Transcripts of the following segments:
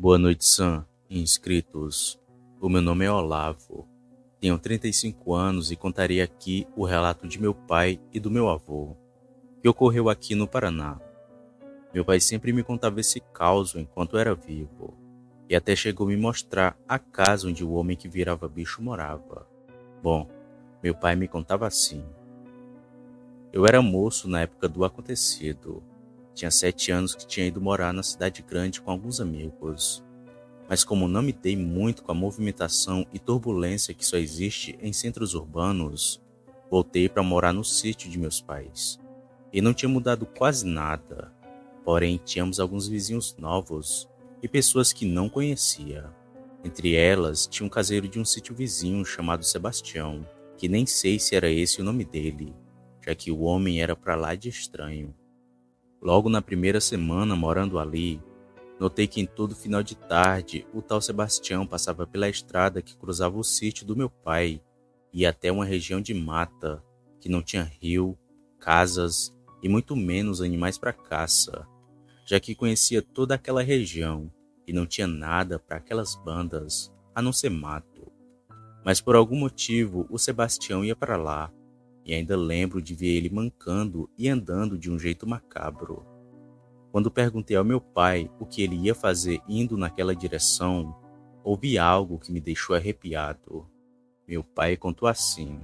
Boa noite, Sam e inscritos. O meu nome é Olavo. Tenho 35 anos e contarei aqui o relato de meu pai e do meu avô, que ocorreu aqui no Paraná. Meu pai sempre me contava esse caos enquanto era vivo, e até chegou a me mostrar a casa onde o homem que virava bicho morava. Bom, meu pai me contava assim. Eu era moço na época do acontecido. Tinha 7 anos que tinha ido morar na cidade grande com alguns amigos. Mas como não me dei muito com a movimentação e turbulência que só existe em centros urbanos, voltei para morar no sítio de meus pais. E não tinha mudado quase nada, porém tínhamos alguns vizinhos novos e pessoas que não conhecia. Entre elas, tinha um caseiro de um sítio vizinho chamado Sebastião, que nem sei se era esse o nome dele, já que o homem era para lá de estranho. Logo na primeira semana morando ali, notei que em todo final de tarde o tal Sebastião passava pela estrada que cruzava o sítio do meu pai e ia até uma região de mata, que não tinha rio, casas e muito menos animais para caça, já que conhecia toda aquela região e não tinha nada para aquelas bandas a não ser mato. Mas por algum motivo o Sebastião ia para lá, e ainda lembro de ver ele mancando e andando de um jeito macabro. Quando perguntei ao meu pai o que ele ia fazer indo naquela direção, ouvi algo que me deixou arrepiado. Meu pai contou assim: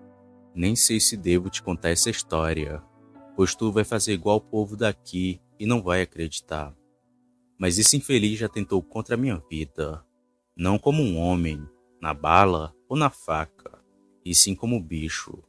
nem sei se devo te contar essa história, pois tu vai fazer igual o povo daqui e não vai acreditar. Mas esse infeliz já tentou contra a minha vida, não como um homem, na bala ou na faca, e sim como bicho.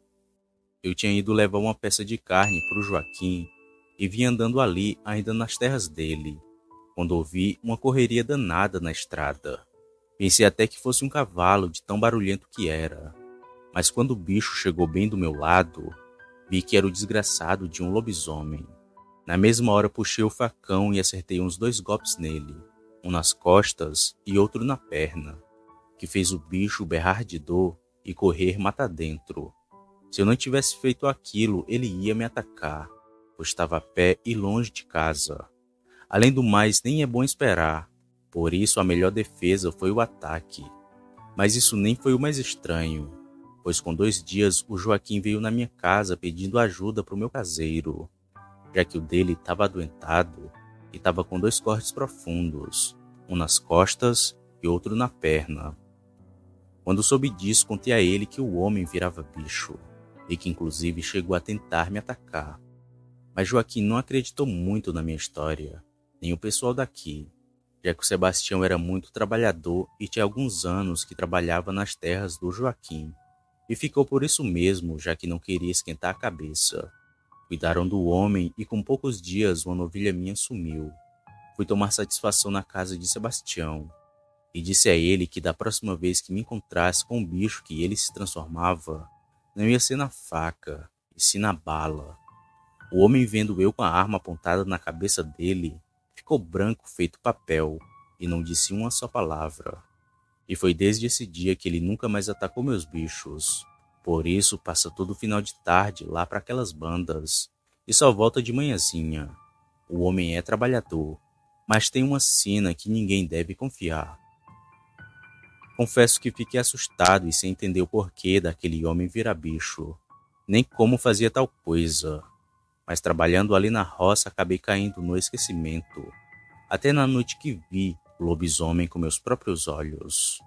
Eu tinha ido levar uma peça de carne para o Joaquim e vim andando ali ainda nas terras dele, quando ouvi uma correria danada na estrada. Pensei até que fosse um cavalo de tão barulhento que era, mas quando o bicho chegou bem do meu lado, vi que era o desgraçado de um lobisomem. Na mesma hora puxei o facão e acertei uns 2 golpes nele, um nas costas e outro na perna, que fez o bicho berrar de dor e correr mata dentro. Se eu não tivesse feito aquilo, ele ia me atacar, pois estava a pé e longe de casa. Além do mais, nem é bom esperar, por isso a melhor defesa foi o ataque. Mas isso nem foi o mais estranho, pois com 2 dias o Joaquim veio na minha casa pedindo ajuda para o meu caseiro, já que o dele estava adoentado e estava com 2 cortes profundos, um nas costas e outro na perna. Quando soube disso, contei a ele que o homem virava bicho, e que inclusive chegou a tentar me atacar. Mas Joaquim não acreditou muito na minha história, nem o pessoal daqui, já que o Sebastião era muito trabalhador e tinha alguns anos que trabalhava nas terras do Joaquim, e ficou por isso mesmo, já que não queria esquentar a cabeça. Cuidaram do homem e com poucos dias uma novilha minha sumiu. Fui tomar satisfação na casa de Sebastião, e disse a ele que da próxima vez que me encontrasse com o bicho que ele se transformava, não ia ser na faca, e sim na bala. O homem, vendo eu com a arma apontada na cabeça dele, ficou branco feito papel e não disse uma só palavra. E foi desde esse dia que ele nunca mais atacou meus bichos. Por isso passa todo final de tarde lá para aquelas bandas e só volta de manhãzinha. O homem é trabalhador, mas tem uma sina que ninguém deve confiar. Confesso que fiquei assustado e sem entender o porquê daquele homem virar bicho, nem como fazia tal coisa. Mas trabalhando ali na roça acabei caindo no esquecimento, até na noite que vi o lobisomem com meus próprios olhos.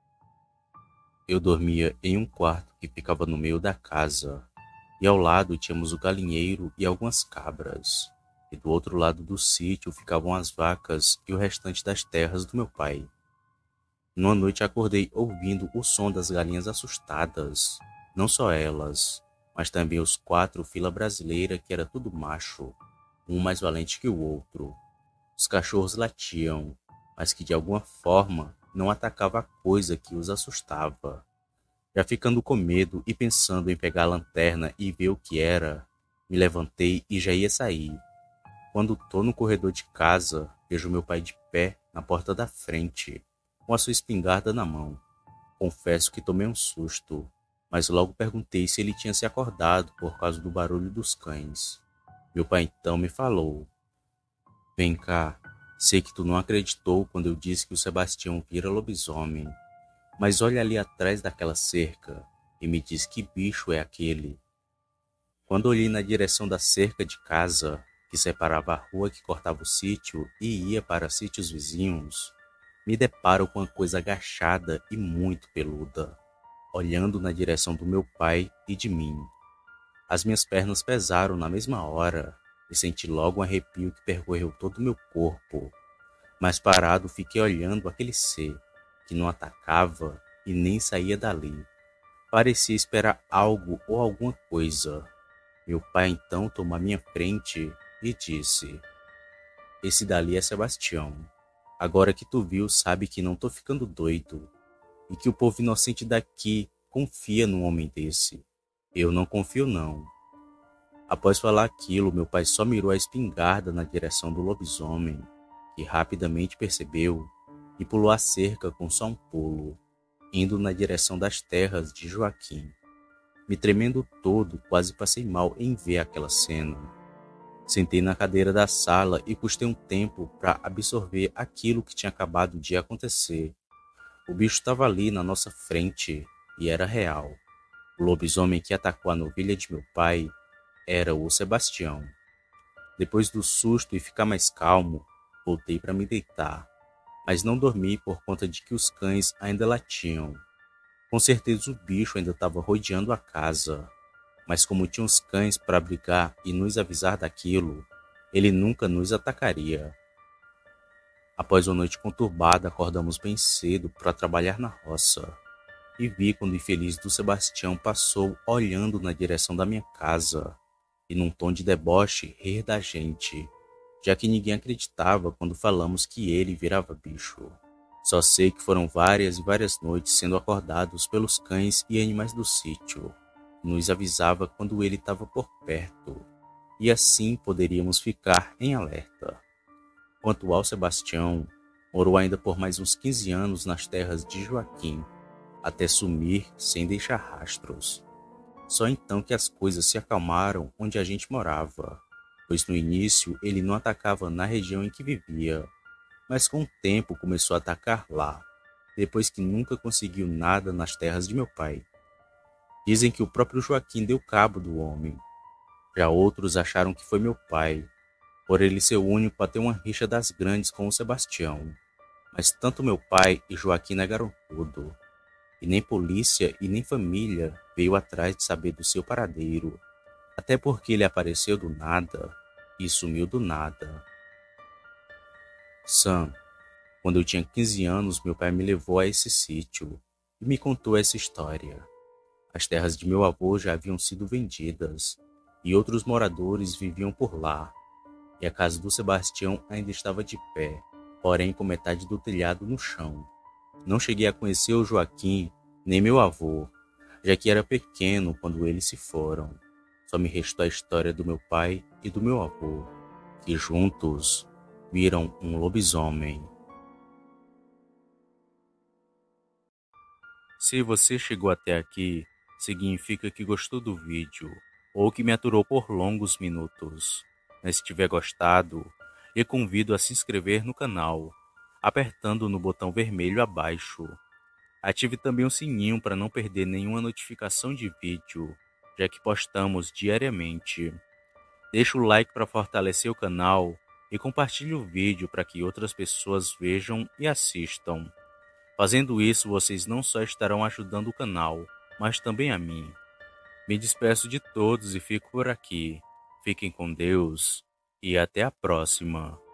Eu dormia em um quarto que ficava no meio da casa, e ao lado tínhamos o galinheiro e algumas cabras, e do outro lado do sítio ficavam as vacas e o restante das terras do meu pai. Numa noite acordei ouvindo o som das galinhas assustadas, não só elas, mas também os 4 fila brasileira que era tudo macho, um mais valente que o outro. Os cachorros latiam, mas que de alguma forma não atacava a coisa que os assustava. Já ficando com medo e pensando em pegar a lanterna e ver o que era, me levantei e já ia sair. Quando tô no corredor de casa, vejo meu pai de pé na porta da frente, com a sua espingarda na mão. Confesso que tomei um susto, mas logo perguntei se ele tinha se acordado por causa do barulho dos cães. Meu pai então me falou: vem cá, Sei que tu não acreditou quando eu disse que o Sebastião vira lobisomem, mas olha ali atrás daquela cerca e me diz que bicho é aquele. Quando olhei na direção da cerca de casa, que separava a rua que cortava o sítio e ia para sítios vizinhos, me deparo com uma coisa agachada e muito peluda, olhando na direção do meu pai e de mim. As minhas pernas pesaram na mesma hora e senti logo um arrepio que percorreu todo o meu corpo. Mas parado fiquei olhando aquele ser que não atacava e nem saía dali. Parecia esperar algo ou alguma coisa. Meu pai então tomou a minha frente e disse: Esse dali é Sebastião. Agora que tu viu, sabe que não tô ficando doido e que o povo inocente daqui confia num homem desse. Eu não confio não. Após falar aquilo, meu pai só mirou a espingarda na direção do lobisomem, que rapidamente percebeu e pulou a cerca com só um pulo, indo na direção das terras de Joaquim. Me tremendo todo, quase passei mal em ver aquela cena. Sentei na cadeira da sala e custei um tempo para absorver aquilo que tinha acabado de acontecer. O bicho estava ali na nossa frente e era real. O lobisomem que atacou a novilha de meu pai era o Sebastião. Depois do susto e ficar mais calmo, voltei para me deitar, mas não dormi por conta de que os cães ainda latiam. Com certeza o bicho ainda estava rodeando a casa, mas como tinha os cães para abrigar e nos avisar daquilo, ele nunca nos atacaria. Após uma noite conturbada, acordamos bem cedo para trabalhar na roça, e vi quando o infeliz do Sebastião passou olhando na direção da minha casa, e num tom de deboche rir da gente, já que ninguém acreditava quando falamos que ele virava bicho. Só sei que foram várias e várias noites sendo acordados pelos cães e animais do sítio. Nos avisava quando ele estava por perto, e assim poderíamos ficar em alerta. Quanto ao Sebastião, morou ainda por mais uns 15 anos nas terras de Joaquim, até sumir sem deixar rastros. Só então que as coisas se acalmaram onde a gente morava, pois no início ele não atacava na região em que vivia, mas com o tempo começou a atacar lá, depois que nunca conseguiu nada nas terras de meu pai. Dizem que o próprio Joaquim deu cabo do homem. Já outros acharam que foi meu pai, por ele ser o único a ter uma rixa das grandes com o Sebastião. Mas tanto meu pai e Joaquim negaram tudo. E nem polícia e nem família veio atrás de saber do seu paradeiro, até porque ele apareceu do nada e sumiu do nada. Sam, quando eu tinha 15 anos, meu pai me levou a esse sítio e me contou essa história. As terras de meu avô já haviam sido vendidas e outros moradores viviam por lá, e a casa do Sebastião ainda estava de pé, porém com metade do telhado no chão. Não cheguei a conhecer o Joaquim, nem meu avô, já que era pequeno quando eles se foram. Só me restou a história do meu pai e do meu avô, que juntos viram um lobisomem. Se você chegou até aqui, significa que gostou do vídeo, ou que me aturou por longos minutos. Mas se tiver gostado, eu convido a se inscrever no canal, apertando no botão vermelho abaixo. Ative também o sininho para não perder nenhuma notificação de vídeo, já que postamos diariamente. Deixe o like para fortalecer o canal e compartilhe o vídeo para que outras pessoas vejam e assistam. Fazendo isso, vocês não só estarão ajudando o canal, mas também a mim. Me despeço de todos e fico por aqui. Fiquem com Deus e até a próxima.